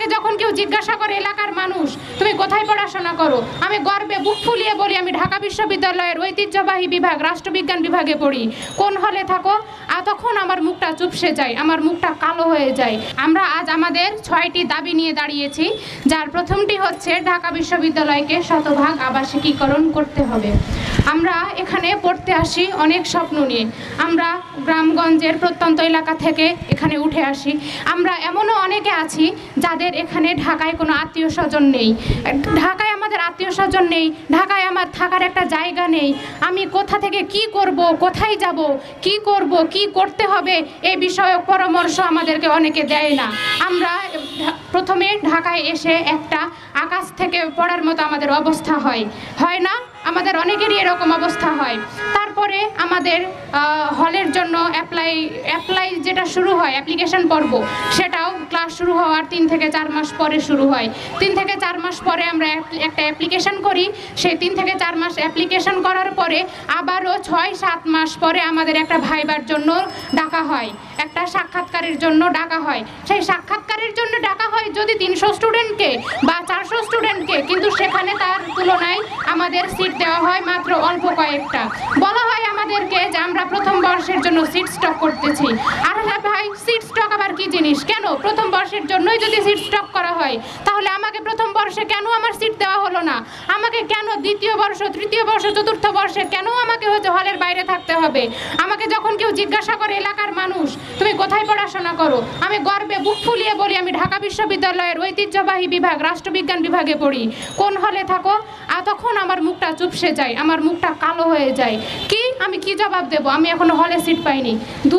যখন কেউ জিজ্ঞাসা করে এলাকার মানুষ তুমি কোথায় পড়াশোনা করো, আমি গর্বে বুক ফুলিয়ে বলি আমি ঢাকা বিশ্ববিদ্যালয়ের ঐতিহ্যবাহী বিভাগ রাষ্ট্রবিজ্ঞান বিভাগে পড়ি। কোন হলে থাকো? আর তখন আমার মুখটা চুপসে যায়, আমার মুখটা কালো হয়ে যায়। আমরা আজ আমাদের 6টি দাবি নিয়ে দাঁড়িয়েছি, যার প্রথমটি হচ্ছে ঢাকা বিশ্ববিদ্যালয়কে শতভাগ আবাসিকীকরণ করতে হবে। আমরা এখানে পড়তে আসি অনেক স্বপ্ন নিয়ে, আমরা গ্রামগঞ্জের প্রত্যন্ত এলাকা থেকে এখানে উঠে আসি। আমরা এমনও অনেকে আছি যাদের এখানে ঢাকায় কোনো আত্মীয় স্বজন নেই, ঢাকায় আমাদের আত্মীয় স্বজন নেই, ঢাকায় আমার থাকার একটা জায়গা নেই। আমি কোথা থেকে কি করব, কোথায় যাব, কি করব, কি করতে হবে এই বিষয়ে পরামর্শ আমাদেরকে অনেকে দেয় না। আমরা প্রথমে ঢাকায় এসে একটা আকাশ থেকে পড়ার মতো আমাদের অবস্থা হয় না? আমাদের অনেকেরই এরকম অবস্থা হয়। তারপরে আমাদের হলের জন্য অ্যাপ্লাই যেটা শুরু হয়, অ্যাপ্লিকেশন পর্ব, সেটাও ক্লাস শুরু হওয়ার 3 থেকে 4 মাস পরে শুরু হয়। 3 থেকে 4 মাস পরে আমরা একটা অ্যাপ্লিকেশন করি, সেই 3 থেকে 4 মাস অ্যাপ্লিকেশন করার পরে আবারও 6-7 মাস পরে আমাদের একটা ভাইবার জন্য ডাকা হয়, একটা সাক্ষাৎকারের জন্য ডাকা হয়। সেই সাক্ষাৎকারের জন্য ডাকা হয় যদি 300 স্টুডেন্টকে বা 400 স্টুডেন্টকে, কিন্তু সেখানে তার তুলনায় আমাদের সিট দেওয়া হয় মাত্র অল্প কয়েকটা। বলা হয় আমাদেরকে যে আমরা প্রথম বর্ষের জন্য সিট স্টক করতেছি। আর ভাই, সিট স্টক আবার কি জিনিস? কেন প্রথম বর্ষের জন্যই যদি সিট স্টক করা হয়, তাহলে আমাকে প্রথম বর্ষে কেন আমার সিট দেওয়া হলো না? আমাকে কেন দ্বিতীয় বর্ষ, তৃতীয় বর্ষ, চতুর্থ বর্ষে কেন আমাকে হলের বাইরে থাকতে হবে? আমাকে যখন কেউ জিজ্ঞাসা করে এলাকার মানুষ তুমি কোথায় পড়াশোনা করো, আমি গর্বে বুক ফুলিয়ে বলি আমি ঢাকা বিশ্ববিদ্যালয়ের ঐতিহ্যবাহী বিভাগ রাষ্ট্রবিজ্ঞান বিভাগে পড়ি। কোন হলে থাকো? আর তখন আমার মুখটা চুপসে যায়, আমার মুখটা কালো হয়ে যায়। আমি কি জবাব দেব? আমি এখনো হলে সিট পাইনি।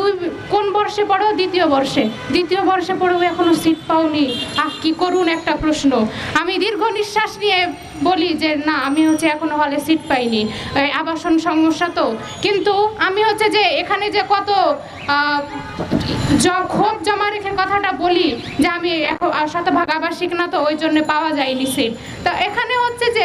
কোন বর্ষে পড়ো? দ্বিতীয় বর্ষে। দ্বিতীয় বর্ষে পড়েও এখনো সিট পাওনি। কি করুন একটা প্রশ্ন। আমি দীর্ঘ নিঃশ্বাস নিয়ে বলি যে না, আমি এখনো হলে সিট পাইনি, আবাসন সমস্যা তো। কিন্তু আমি যে এখানে যে কত ক্ষোভ জমা রেখে কথাটা বলি যে আমি শতভাগ আবাসিক না, তো ওই জন্য পাওয়া যায়নি সিট। তো এখানে যে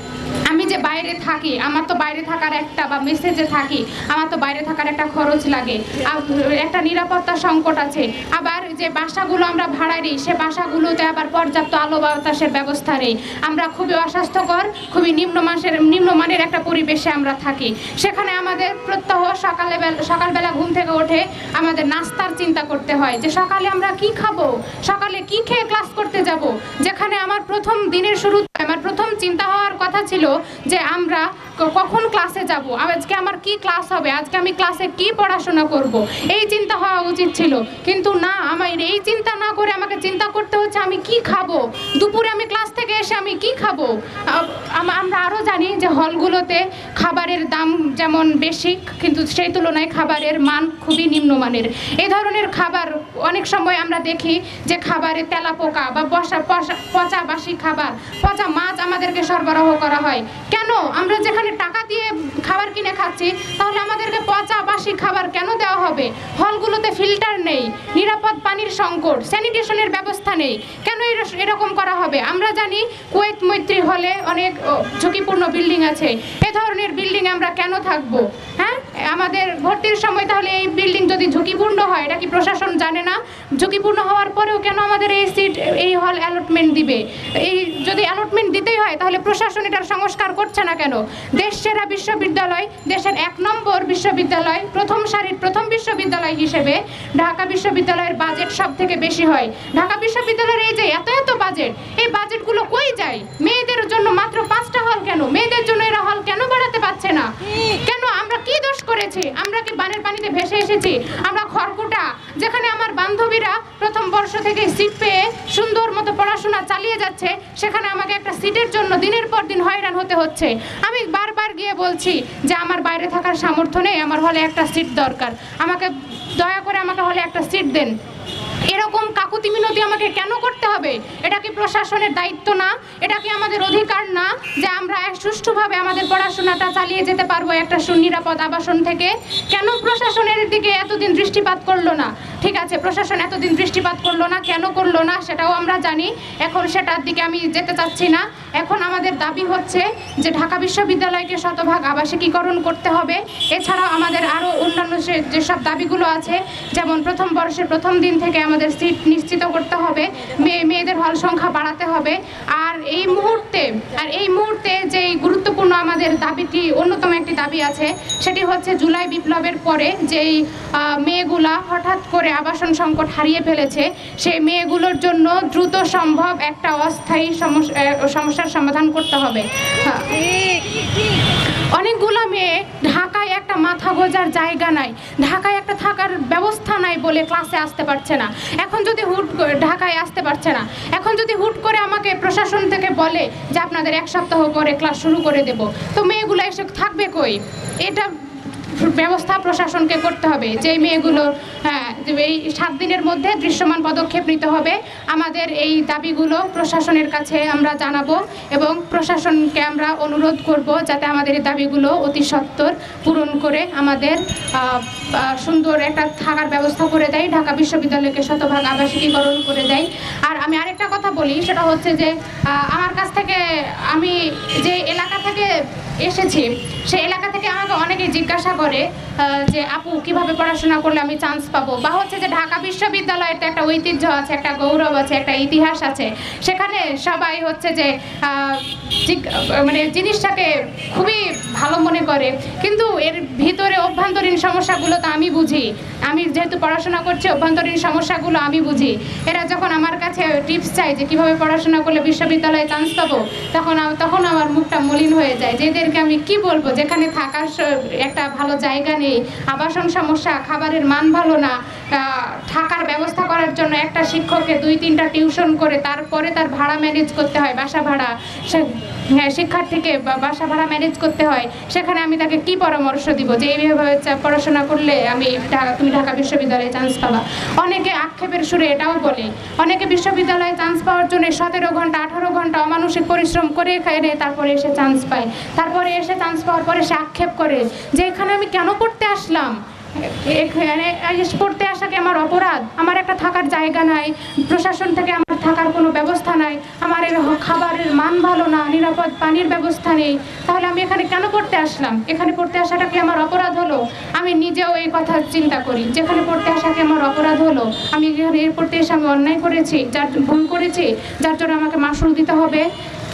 আমি যে বাইরে থাকি, আমার তো বাইরে থাকার একটা বা মেসেজে থাকি, আমার তো বাইরে থাকার একটা খরচ লাগে, একটা নিরাপত্তা সংকট আছে। আবার যে বাসাগুলো আমরা ভাড়া নিই, সে বাসাগুলোতে আবার পর্যাপ্ত আলো বাতাসের ব্যবস্থা নেই। আমরা খুবই অস্বাস্থ্যকর, খুবই নিম্নমানের একটা পরিবেশে আমরা থাকি। সেখানে আমাদের প্রত্যহ সকালবেলা ঘুম থেকে উঠে আমাদের নাস্তার চিন্তা করতে হয় যে সকালে আমরা কি খাবো, সকালে কি খেয়ে ক্লাস করতে যাব। যেখানে আমার প্রথম দিনের শুরুতে আমার প্রথম চিন্তা হওয়ার কথা ছিল যে আমরা কখন ক্লাসে যাব, আজকে আমার কি ক্লাস হবে, আজকে আমি ক্লাসে কি পড়াশোনা করব, এই চিন্তা হওয়া উচিত ছিল। কিন্তু না, আমার এই চিন্তা না করে আমাকে চিন্তা করতে হচ্ছে আমি কি খাবো, দুপুরে আমি ক্লাস থেকে এসে আমি কি খাবো। আমরা আরও জানি যে হলগুলোতে খাবারের দাম যেমন বেশি, কিন্তু সেই তুলনায় খাবারের মান খুবই নিম্নমানের। এই ধরনের খাবার অনেক সময় আমরা দেখি যে খাবারে তেলাপোকা বা পচা বাসি খাবার, পচা মাছ আমাদেরকে সরবরাহ করা হয়। কেন? আমরা যেখানে টাকা দিয়ে খাবার কিনে খাচ্ছি, তাহলে আমাদেরকে পচা বাসি খাবার কেন দেওয়া হবে? হলগুলোতে ফিল্টার নেই, নিরাপদ পানির সংকট, স্যানিটেশনের ব্যবস্থা নেই, কেন এরকম করা হবে? আমরা জানি কুয়েত মৈত্রী হলে অনেক ঝুঁকিপূর্ণ বিল্ডিং আছে। এ ধরনের বিল্ডিং আমরা কেন থাকবো? হ্যাঁ, আমাদের ভর্তির সময় তাহলে এই বিল্ডিং যদি ঝুঁকিপূর্ণ হয়, এটা কি প্রশাসন জানে না? ঝুঁকিপূর্ণ হওয়ার পরেও কেন আমাদের এই হল অ্যালটমেন্ট দিবে? এই যদি অ্যালটমেন্ট দিতেই হয়, তাহলে প্রশাসন এটার সংস্কার করছে না কেন? দেশ সেরা বিশ্ববিদ্যালয়, দেশের 1 নম্বর বিশ্ববিদ্যালয়, প্রথম সারির প্রথম বিশ্ববিদ্যালয় হিসেবে ঢাকা বিশ্ববিদ্যালয়ের বাজেট সব থেকে বেশি হয়। ঢাকা বিশ্ববিদ্যালয়ের এই যে এত বাজেট, এই বাজেটগুলো কই যায়? মেয়েদের জন্য মাত্র 5টা হল কেন? মেয়েদের জন্য এরা হল কেন বাড়াতে পারছে না? কেন? আমরা কি দোষ করেছি? আমরা কি বানের পানিতে ভেসে এসেছি? আমরা খড়কুটা, যেখানে আমার বান্ধবীরা প্রথম বর্ষ থেকে সিট পেয়ে সুন্দর মতো পড়াশোনা চালিয়ে যাচ্ছে, সেখানে আমাকে একটা সিটের জন্য দিনের পর দিন হয়রান হতে হচ্ছে। আমি বারবার গিয়ে বলছি যে আমার বাইরে থাকার সামর্থ্য নেই, আমার হলে একটা সিট দরকার, আমাকে দয়া করে আমাকে হলে একটা সিট দেন। এরকম কাকুতি মিনতি আমাকে কেন করতে হবে? এটা কি প্রশাসনের দায়িত্ব না? এটা কি আমাদের অধিকার না যে আমরা সুষ্ঠুভাবে আমাদের পড়াশোনাটা চালিয়ে যেতে পারবো একটা সুনিরাপদ আবাসন থেকে? কেন প্রশাসনের দিকে এতদিন দৃষ্টিপাত করলো না? ঠিক আছে, প্রশাসন এতদিন দৃষ্টিপাত করলো না, কেন করলো না সেটাও আমরা জানি। এখন সেটার দিকে আমি যেতে চাচ্ছি না। এখন আমাদের দাবি হচ্ছে যে ঢাকা বিশ্ববিদ্যালয়কে শতভাগ আবাসিকীকরণ করতে হবে। এছাড়াও আমাদের আরও অন্যান্য যেসব দাবিগুলো আছে, যেমন প্রথম বর্ষের প্রথম দিন থেকে আমাদের সিট নিশ্চিত করতে হবে, মেয়েদের হল হল সংখ্যা বাড়াতে হবে। আর এই মুহূর্তে যে গুরুত্বপূর্ণ আমাদের দাবিটি, অন্যতম একটি দাবি আছে, সেটি হচ্ছে জুলাই বিপ্লবের পরে যেই মেয়েগুলা হঠাৎ করে আবাসন সংকট হারিয়ে ফেলেছে, সেই মেয়েগুলোর জন্য দ্রুত সম্ভব একটা অস্থায়ী সমস্যার সমাধান করতে হবে। অনেকগুলো মেয়ে ঢাকায় একটা মাথা গোজার জায়গা নাই, ঢাকায় একটা থাকার ব্যবস্থা নাই বলে ক্লাসে আসতে পারছে না। এখন যদি ঢাকায় আসতে পারছে না, এখন যদি হুট করে আমাকে প্রশাসন থেকে বলে যে আপনাদের 1 সপ্তাহ পরে ক্লাস শুরু করে দেব, তো মেয়েগুলো এসে থাকবে কই? এটা ব্যবস্থা প্রশাসনকে করতে হবে। যেই মেয়েগুলো এই 7 দিনের মধ্যে দৃশ্যমান পদক্ষেপ নিতে হবে। আমাদের এই দাবিগুলো প্রশাসনের কাছে আমরা জানাবো এবং প্রশাসনকে আমরা অনুরোধ করব যাতে আমাদের এই দাবিগুলো অতি সত্বর পূরণ করে আমাদের সুন্দর একটা থাকার ব্যবস্থা করে দেয়, ঢাকা বিশ্ববিদ্যালয়কে শতভাগ আবাসিকীকরণ করে দেয়। আর আমি আরেকটা কথা বলি, সেটা হচ্ছে যে আমার কাছ থেকে, আমি যে এলাকা থেকে এসেছি সেই এলাকা থেকে আমাকে অনেকে জিজ্ঞাসা করে যে আপু কিভাবে পড়াশোনা করলে আমি চান্স পাবো, বা হচ্ছে যে ঢাকা বিশ্ববিদ্যালয়ের তো একটা ঐতিহ্য আছে, একটা গৌরব আছে, একটা ইতিহাস আছে, সেখানে সবাই হচ্ছে যে মানে জিনিসটাকে খুবই ভালো মনে করে, কিন্তু এর ভিতরে অভ্যন্তরীণ সমস্যাগুলো তো আমি বুঝি। আমি যেহেতু পড়াশোনা করছি, অভ্যন্তরীণ সমস্যাগুলো আমি বুঝি। এরা যখন আমার কাছে টিপস চায় যে কিভাবে পড়াশোনা করলে বিশ্ববিদ্যালয়ে চান্স পাবো, তখন আমার মুখটা মলিন হয়ে যায়। যে এদেরকে আমি কি বলবো, যেখানে থাকার একটা ভালো জায়গা নেই, আবাসন সমস্যা, খাবারের মান ভালো না, থাকার ব্যবস্থা করার জন্য একটা শিক্ষককে 2-3টা টিউশন করে তারপরে তার ভাড়া ম্যানেজ করতে হয়, বাসা ভাড়া, শিক্ষার্থীকে বাসা ভাড়া ম্যানেজ করতে হয়, সেখানে আমি তাকে কি পরামর্শ দিব যে এইভাবে পড়াশোনা করলে তুমি ঢাকা বিশ্ববিদ্যালয়ে চান্স পাবা? অনেকে আক্ষেপের সুরে এটাও বলে, অনেকে বিশ্ববিদ্যালয়ে চান্স পাওয়ার জন্য 17 ঘন্টা 18 ঘন্টা অমানসিক পরিশ্রম করে খায় তারপরে এসে চান্স পায়। তারপরে এসে চান্স পাওয়ার পরে সে আক্ষেপ করে যে এখানে আমি কেন পড়তে আসলাম, এখানে পড়তে আসা কি আমার অপরাধ? আমার একটা থাকার জায়গা নাই, প্রশাসন থেকে আমার থাকার কোনো ব্যবস্থা নাই, আমার খাবারের মান ভালো না, নিরাপদ পানির ব্যবস্থা নেই, তাহলে আমি এখানে কেন পড়তে আসলাম? এখানে পড়তে আসাটা কি আমার অপরাধ হলো? আমি নিজেও এই কথা চিন্তা করি, যেখানে পড়তে আসা কি আমার অপরাধ হলো? আমি এখানে পড়তে এসে আমি অন্যায় করেছি, ভুল করেছি, যার জন্য আমাকে মাশুল দিতে হবে?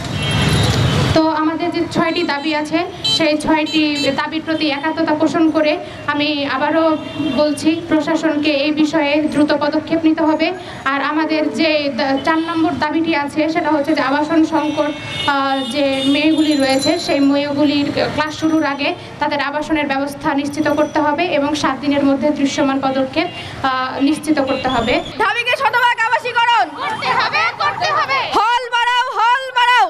তো আমাদের যে 6টি দাবি আছে, সেই 6টি দাবির প্রতি একাত্মতা পোষণ করে আমি আবারও বলছি প্রশাসনকে এই বিষয়ে দ্রুত পদক্ষেপ নিতে হবে। আর আমাদের যে 4 নম্বর দাবিটি আছে, সেটা হচ্ছে যে আবাসন সংকট যে মেয়েগুলি রয়েছে, সেই মেয়েগুলির ক্লাস শুরুর আগে তাদের আবাসনের ব্যবস্থা নিশ্চিত করতে হবে এবং 7 দিনের মধ্যে দৃশ্যমান পদক্ষেপ নিশ্চিত করতে হবে। দাবিকে শতভাগ আবাসীকরণ করতে হবে। হল বাড়াও, হল বাড়াও।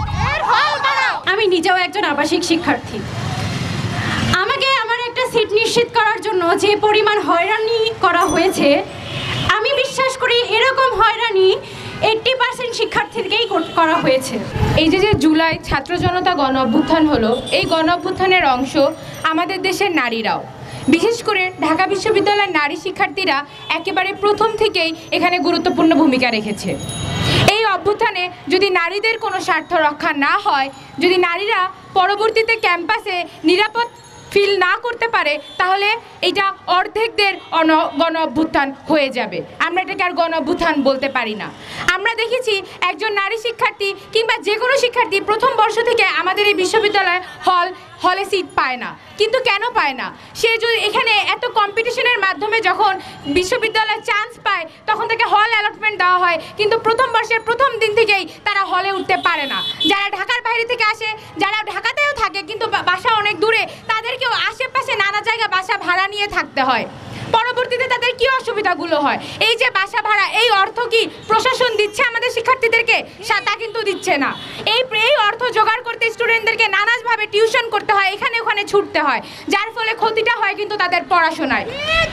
আমি নিজেও একজন আবাসিক শিক্ষার্থী। আমাকে আমার একটা সিট নিশ্চিত করার জন্য যে পরিমাণ হয়রানি করা হয়েছে, আমি বিশ্বাস করি এরকম হয়রানি 80% শিক্ষার্থীদেরকেই করা হয়েছে। এই যে জুলাই ছাত্র জনতা গণ অভ্যুত্থান হলো, এই গণ অভ্যুত্থানের অংশ আমাদের দেশের নারীরাও। বিশেষ করে ঢাকা বিশ্ববিদ্যালয়ের নারী শিক্ষার্থীরা একেবারে প্রথম থেকেই এখানে গুরুত্বপূর্ণ ভূমিকা রেখেছে। এই অভ্যুত্থানে যদি নারীদের কোনো স্বার্থ রক্ষা না হয়, যদি নারীরা পরবর্তীতে ক্যাম্পাসে নিরাপদ ফিল না করতে পারে, তাহলে এটা অর্ধেকদের গণ অভ্যুত্থান হয়ে যাবে। আমরা এটাকে আর গণ অভ্যুত্থান বলতে পারি না। আমরা দেখেছি একজন নারী শিক্ষার্থী কিংবা যে কোনো শিক্ষার্থী প্রথম বর্ষ থেকে আমাদের এই বিশ্ববিদ্যালয়ে হলে সিট পায় না। কিন্তু কেন পায় না? সে যদি এখানে এত কম্পিটিশনের মাধ্যমে যখন বিশ্ববিদ্যালয়ে চান্স পায়, তখন তাকে হল অ্যালটমেন্ট দেওয়া হয়, কিন্তু প্রথম বর্ষের প্রথম দিন থেকেই তারা হলে উঠতে পারে না। যারা ঢাকার বাইরে থেকে আসে, যারা ঢাকাতেও থাকে কিন্তু বাসা অনেক দূরে, তাদেরকেও আশেপাশে নানা জায়গায় বাসা ভাড়া নিয়ে থাকতে হয়। পরবর্তীতে তাদের কি অসুবিধাগুলো হয়? এই যে বাসা ভাড়া, এই অর্থ কি প্রশাসন দিচ্ছে আমাদের শিক্ষার্থীদেরকে? তা কিন্তু দিচ্ছে না। এই অর্থ জোগাড় করতে স্টুডেন্টদেরকে নানাভাবে টিউশন করতে হয়, এখানে ওখানে ছুটতে হয়, যার ফলে ক্ষতিটা হয় কিন্তু তাদের পড়াশোনায়।